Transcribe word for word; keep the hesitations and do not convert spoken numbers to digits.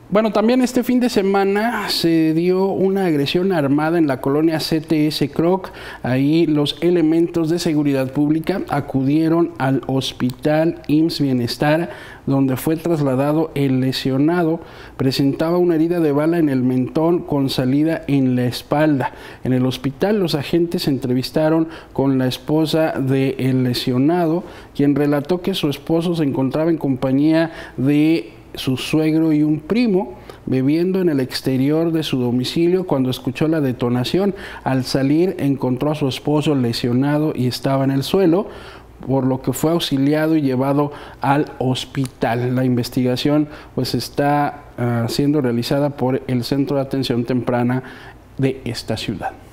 Bueno, también este fin de semana se dio una agresión armada en la colonia C T S Croc. Ahí los elementos de seguridad pública acudieron al hospital I M S S Bienestar, donde fue trasladado el lesionado. Presentaba una herida de bala en el mentón con salida en la espalda. En el hospital los agentes entrevistaron con la esposa del lesionado, quien relató que su esposo se encontraba en compañía de su suegro y un primo, bebiendo en el exterior de su domicilio cuando escuchó la detonación. Al salir encontró a su esposo lesionado y estaba en el suelo, por lo que fue auxiliado y llevado al hospital. La investigación pues está uh, siendo realizada por el Centro de Atención Temprana de esta ciudad.